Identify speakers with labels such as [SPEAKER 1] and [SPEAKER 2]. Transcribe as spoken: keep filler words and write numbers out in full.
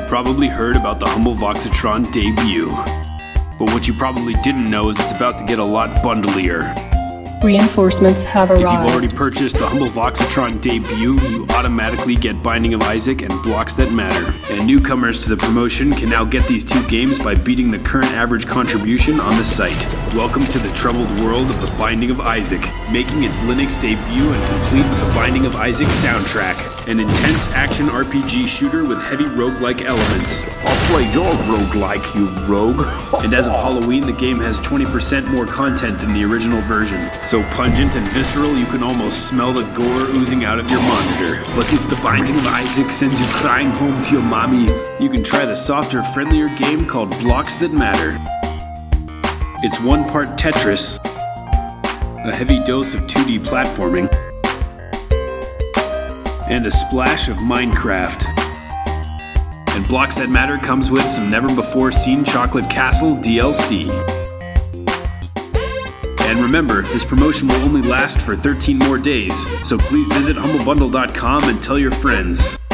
[SPEAKER 1] You've probably heard about the Humble Voxatron debut. But what you probably didn't know is it's about to get a lot bundlier.
[SPEAKER 2] Reinforcements have arrived.
[SPEAKER 1] If you've already purchased the Humble Voxatron debut, you automatically get Binding of Isaac and Blocks That Matter. And newcomers to the promotion can now get these two games by beating the current average contribution on the site. Welcome to the troubled world of the Binding of Isaac, making its Linux debut and complete with the Binding of Isaac soundtrack. An intense action R P G shooter with heavy roguelike elements.
[SPEAKER 3] I'll play your roguelike, you rogue.
[SPEAKER 1] And as of Halloween, the game has twenty percent more content than the original version. So pungent and visceral, you can almost smell the gore oozing out of your monitor. But if the Binding of Isaac sends you crying home to your mommy, you can try the softer, friendlier game called Blocks That Matter. It's one part Tetris, a heavy dose of two D platforming, and a splash of Minecraft. And Blocks That Matter comes with some never-before-seen Chocolate Castle D L C. And remember, this promotion will only last for thirteen more days, so please visit humble bundle dot com and tell your friends.